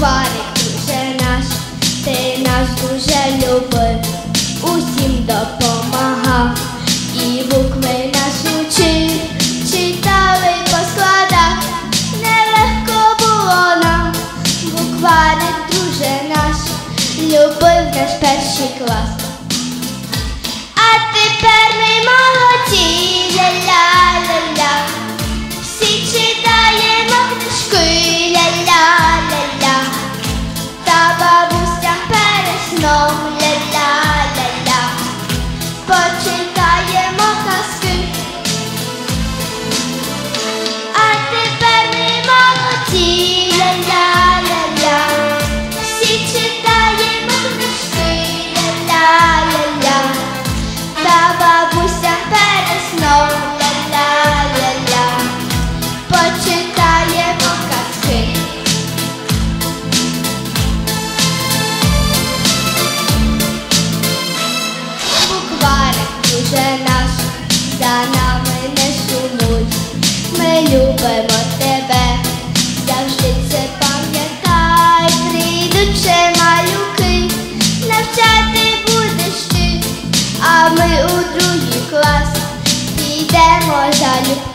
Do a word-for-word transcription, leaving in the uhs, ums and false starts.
Букварик дуже наш, ти нас дуже любив, усім допомагав і букви нас учив, читали по складах, нелегко було нам. Букварик дуже наш, любив наш перший клас. А тепер ми молоді, ля-ля-ля-ля, всі читаємо книжки, ля-ля-ля-ля, та бабуся перед сном, ля-ля-ля-ля, почитаємо казки. А тепер ми молоді, ля-ля-ля-ля, всі читаємо книжки, ля-ля-ля-ля, та бабуся перед сном, ля-ля-ля-ля, почитаємо казки. Букварик дуже наш, за нами не сумуй, ми любимо тебе, завжди це пам'ятай. Прийдуть ще малюки, навчати будеш ти, а ми у другий клас підемо залюбки.